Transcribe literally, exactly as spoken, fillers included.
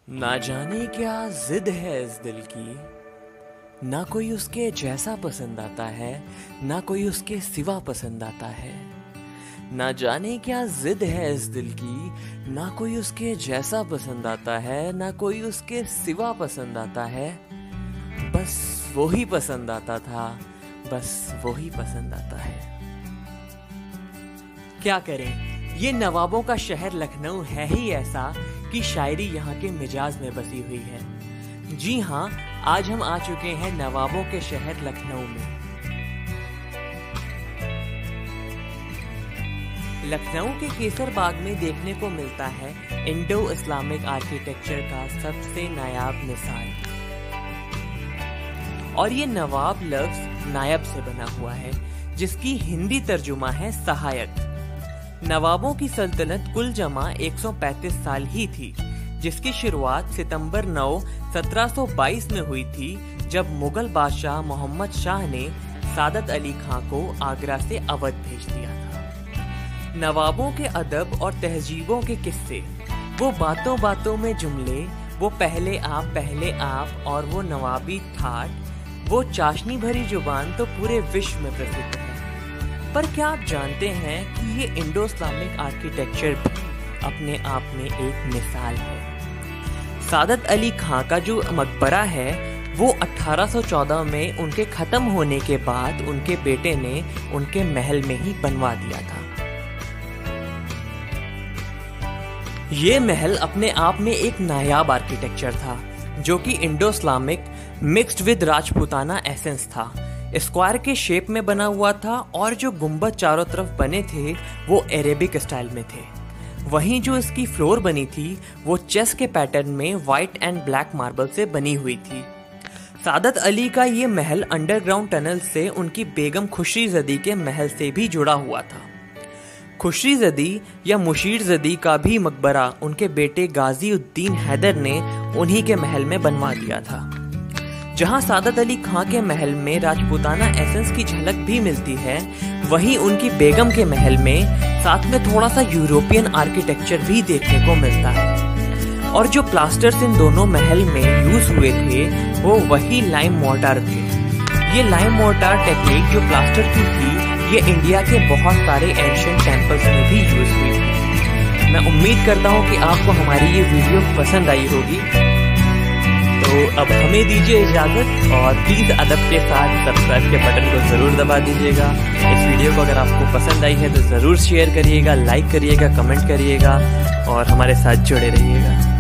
ना जाने क्या जिद है इस दिल की, ना कोई उसके जैसा पसंद आता है, ना कोई उसके सिवा पसंद आता है। ना जाने क्या जिद है इस दिल की, ना कोई उसके जैसा पसंद आता है, ना कोई उसके सिवा पसंद आता है। बस वो ही पसंद आता था, बस वो ही पसंद आता है। क्या करें, ये नवाबों का शहर लखनऊ है ही ऐसा कि शायरी यहाँ के मिजाज में बसी हुई है। जी हाँ, आज हम आ चुके हैं नवाबों के शहर लखनऊ में। लखनऊ के केसर बाग में देखने को मिलता है इंडो इस्लामिक आर्किटेक्चर का सबसे नायाब मिसाल। और ये नवाब लफ्ज नायब से बना हुआ है, जिसकी हिंदी तर्जुमा है सहायक। नवाबों की सल्तनत कुल जमा एक सौ पैंतीस साल ही थी, जिसकी शुरुआत सितंबर नौ सत्रह सौ बाईस में हुई थी, जब मुगल बादशाह मोहम्मद शाह ने सादत अली खां को आगरा से अवध भेज दिया था। नवाबों के अदब और तहजीबों के किस्से, वो बातों बातों में जुमले, वो पहले आप पहले आप और वो नवाबी ठाट, वो चाशनी भरी जुबान तो पूरे विश्व में प्रसिद्ध है। पर क्या आप जानते हैं कि ये इंडो इस्लामिक आर्किटेक्चर भी अपने आप में एक मिसाल है। सादत अली खां का जो मकबरा है वो अठारह सौ चौदह में उनके खत्म होने के बाद उनके बेटे ने उनके महल में ही बनवा दिया था। ये महल अपने आप में एक नायाब आर्किटेक्चर था, जो कि Indo Islamic mixed with Rajputana essence था। स्क्वायर के शेप में बना हुआ था और जो गुंबद चारों तरफ बने थे वो अरेबिक स्टाइल में थे। वहीं जो इसकी फ्लोर बनी थी वो चेस के पैटर्न में व्हाइट एंड ब्लैक मार्बल से बनी हुई थी। सादत अली का ये महल अंडरग्राउंड टनल से उनकी बेगम खुशरी जदी के महल से भी जुड़ा हुआ था। खुशरी जदी या मुशीर जदी का भी मकबरा उनके बेटे गाजी उद्दीन हैदर ने उन्हीं के महल में बनवा दिया था। जहां सादत अली खां के महल में राजपूताना एसेंस की झलक भी मिलती है, वहीं उनकी बेगम के महल में साथ में थोड़ा सा यूरोपियन आर्किटेक्चर भी देखने को मिलता है। और जो प्लास्टर्स इन दोनों महल में यूज हुए थे वो वही लाइम मोर्टार थे। ये लाइम मोर्टार टेक्निक जो प्लास्टर की थी, ये इंडिया के बहुत सारे एंशिएंट टेम्पल्स में भी यूज हुई थी। मैं उम्मीद करता हूँ कि आपको हमारी ये वीडियो पसंद आई होगी। तो अब हमें दीजिए इजाजत और प्लीज अदब के साथ सब्सक्राइब के बटन को जरूर दबा दीजिएगा। इस वीडियो को अगर आपको पसंद आई है तो जरूर शेयर करिएगा, लाइक करिएगा, कमेंट करिएगा और हमारे साथ जुड़े रहिएगा।